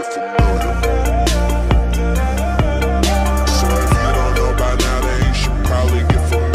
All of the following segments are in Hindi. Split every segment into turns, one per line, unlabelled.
get familiar. So if you don't know by now, then you should probably get familiar.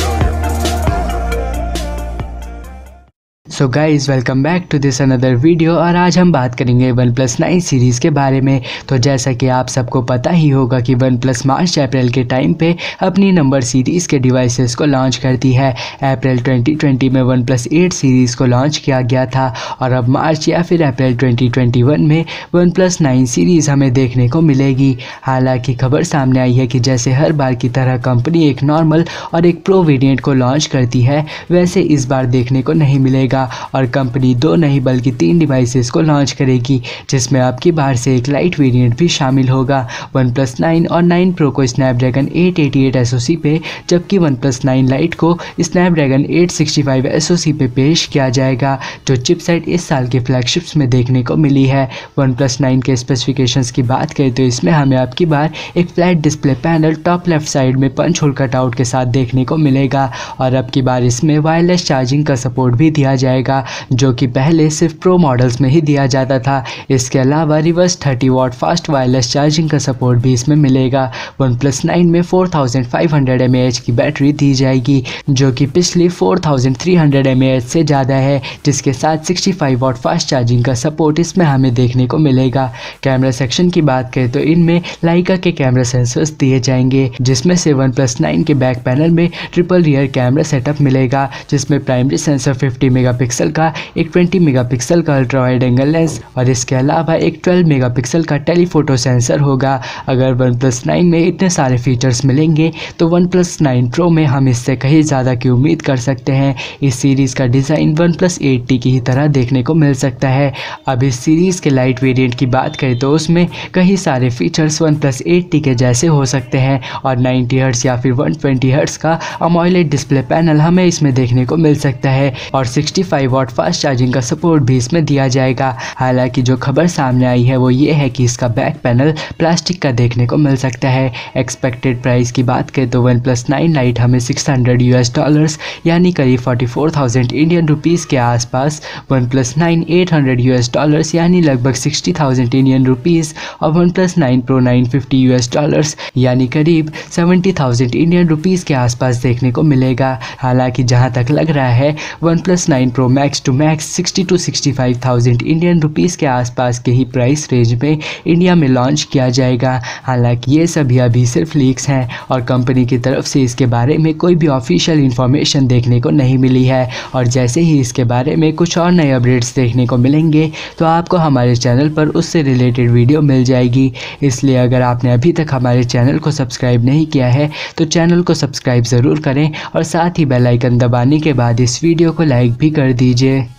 So guys welcome back to this another video. और आज हम बात करेंगे OnePlus 9 सीरीज़ के बारे में। तो जैसा कि आप सबको पता ही होगा कि OnePlus मार्च अप्रैल के टाइम पे अपनी नंबर सीरीज़ के डिवाइसेस को लॉन्च करती है। अप्रैल 2020 में OnePlus 8 सीरीज़ को लॉन्च किया गया था और अब मार्च या फिर अप्रैल 2021 में OnePlus 9 सीरीज़ हमें देखने को मिलेगी। हालांकि खबर सामने आई है कि जैसे हर बार की तरह कंपनी एक नॉर्मल और एक प्रो वेरिएंट को लॉन्च करती है, वैसे इस बार देखने को नहीं मिलेगा और कंपनी 2 नहीं बल्कि 3 डिवाइसेस को लॉन्च करेगी, जिसमें आपकी बाहर से एक लाइट वेरिएंट भी शामिल होगा। OnePlus 9 और 9 Pro को Snapdragon 888 SoC पे, जबकि OnePlus 9 Lite को Snapdragon 865 SoC पे पेश किया जाएगा, जो चिपसेट इस साल के फ्लैगशिप्स में देखने को मिली है। OnePlus 9 के स्पेसिफिकेशंस की बात करें तो इसमें हमें आपकी बार एक flat display panel top left side में पंच होल कटआउट के साथ देखने को मिलेगा और अब की बार इसमें वायरलेस चार्जिंग का सपोर्ट भी दिया जाएगा, जो कि पहले सिर्फ प्रो मॉडल्स में ही दिया जाता था। इसके अलावा reverse 30 watt fast wireless charging का सपोर्ट भी इसमें मिलेगा। OnePlus 9 में 4500 mAh की बैटरी दी जाएगी, जो कि पिछली 4300 mAh से ज़्यादा है, जिसके साथ 65 वाट फास्ट चार्जिंग का सपोर्ट इसमें हमें देखने को मिलेगा। कैमरा सेक्शन की बात करें तो इनमें लाइका के कैमरा सेंसर्स दिए जाएंगे, जिसमें से OnePlus 9 के बैक पैनल में ट्रिपल रियर कैमरा सेटअप मिलेगा, जिसमें प्राइमरी सेंसर 50 मेगापिक्सल का, एक 20 मेगापिक्सल का अल्ट्रा वाइड एंगल लेंस और इसके अलावा एक 12 मेगापिक्सल का टेलीफोटो सेंसर होगा। अगर OnePlus 9 में इतने सारे फीचर्स मिलेंगे तो OnePlus 9 Pro में हम इससे कहीं ज़्यादा की उम्मीद कर सकते हैं। इस सीरीज़ का डिज़ाइन OnePlus 8T की ही तरह देखने को मिल सकता है। अब इस सीरीज़ के लाइट वेरिएंट की बात करें तो उसमें कई सारे फीचर्स OnePlus 8T के जैसे हो सकते हैं और 90 हर्ट्ज़ या फिर 120 हर्ट्ज़ का AMOLED डिस्प्ले पैनल हमें इसमें देखने को मिल सकता है और 65 वाट फास्ट चार्जिंग का सपोर्ट भी इसमें दिया जाएगा। हालांकि जो खबर सामने आई है वो ये है कि इसका बैक पैनल प्लास्टिक का देखने को मिल सकता है। एक्सपेक्टेड प्राइस की बात करें तो OnePlus 9 Lite हमें $600 यानी करीब 44,000 इंडियन रुपीज़ के आसपास, OnePlus 9 $800 यानी लगभग 60,000 इंडियन रुपीज़ और OnePlus 9 Pro $950 यानी करीब 70,000 इंडियन रुपीज़ के आसपास देखने को मिलेगा। हालांकि जहां तक लग रहा है OnePlus 9 Pro Max to Max 60 to 65,000 Indian rupees के आसपास के ही प्राइस रेंज में इंडिया में लॉन्च किया जाएगा। हालांकि ये सभी अभी सिर्फ लीक्स हैं और कंपनी की तरफ से इसके बारे में कोई भी ऑफिशियल इन्फॉर्मेशन देखने को नहीं मिली है और जैसे ही इसके बारे में कुछ और नए अपडेट्स देखने को मिलेंगे तो आपको हमारे चैनल पर उससे रिलेटेड वीडियो मिल जाएगी। इसलिए अगर आपने अभी तक हमारे चैनल को सब्सक्राइब नहीं किया है तो चैनल को सब्सक्राइब ज़रूर करें और साथ ही बेल आइकन दबाने के बाद इस वीडियो को लाइक भी कर दीजिए।